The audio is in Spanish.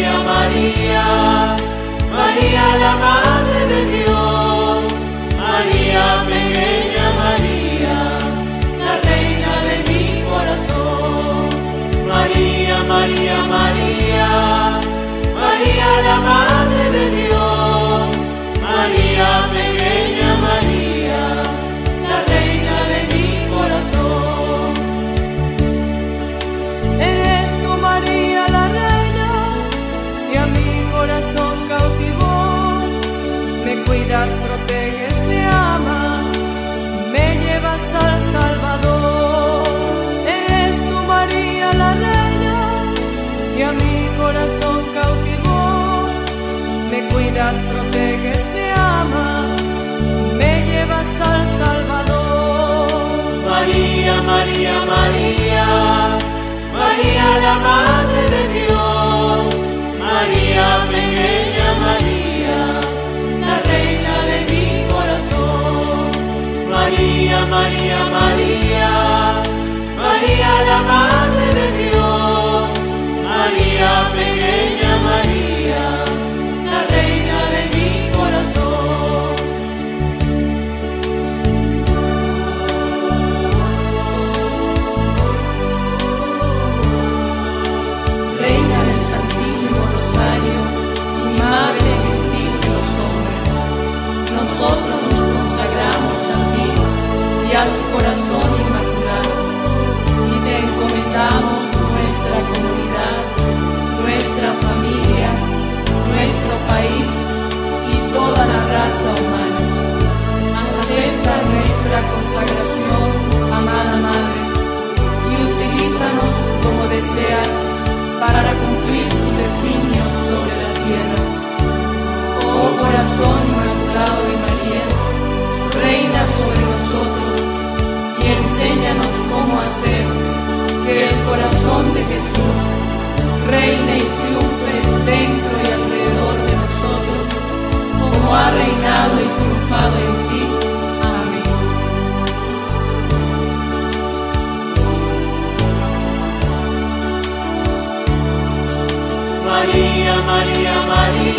María, María, María la Madre de Dios, María, pequeña María, la reina de mi corazón. María, María, María, María la Madre de Dios, María, pequeña María, la reina de mi corazón. Eres tú, María, la reina, y a mi corazón cautivó. Me cuidas, proteges, me amas, me llevas al Salvador. Eres tú, María, la reina, y a mi corazón cautivó. Me cuidas, proteges, me amas, me llevas al Salvador. María, María, María, María la Madre de Dios, María, pequeña María, la reina de mi corazón. María, María, María, María la Madre de Dios, María, pequeña María, la reina de mi corazón. Reina del Santísimo Rosario, y Madre gentil de los hombres, nosotros nos consagramos a ti y a tu corazón inmaculado, y te encomendamos nuestra comunidad, nuestra familia, nuestro país y toda la raza humana. Acepta nuestra consagración, amada Madre, y utilízanos como deseas para cumplir tu designio sobre la tierra. Oh corazón inmaculado de María, reina sobre nosotros y enséñanos cómo hacer que el corazón de Jesús reine y triunfe dentro y alrededor de nosotros, como ha reinado y triunfado en ti. Amén. María, María, María.